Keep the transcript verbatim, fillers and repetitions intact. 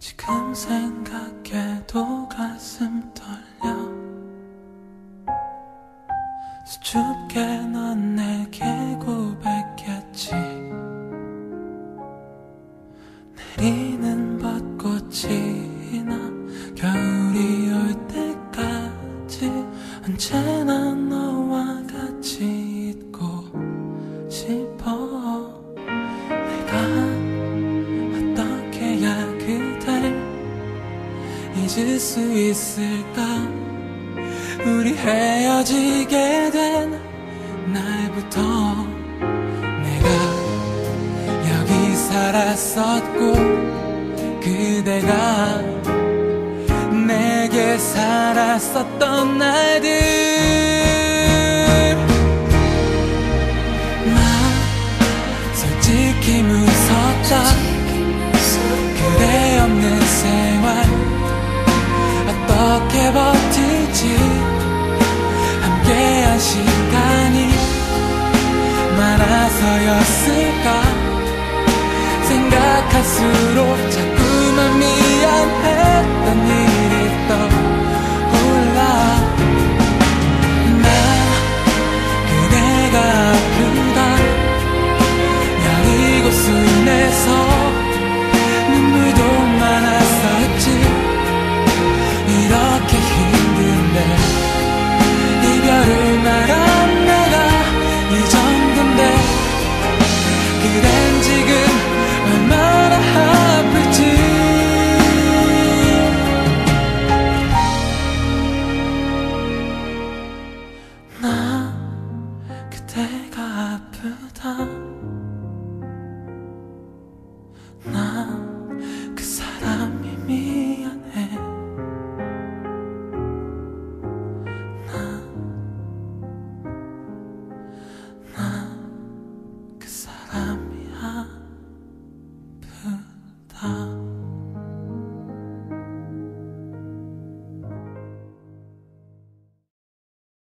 지금 생각해도 가슴 떨려. 수줍게 넌 내게 고백했지. 내리는 벚꽃이나 겨울이 올 때까지 언제나 너와 같이 있고 싶어. 내가 어떻게 해야 그댈 잊을 수 있을까? 우리 헤어지게 된 날부터 내가 여기 살았었고 그대가 내게 살았었던 날들. 나 솔직히 무섭다. 그대 없는 생활 어떻게 버틸지. 함께한 시간이 많아서였을까. 생각할수록 자꾸만 미안했던 일이 떠올라. 나 그대가 아프다 야리고 순해서 눈물도 많았었지. 이렇게 힘든데 이별을 말한 내가 이 정도인데 그댄 지금 얼마나 아플지. 나 그대가 아프다. 나 그 사람이 미안해. 나 그 사람이 아프다.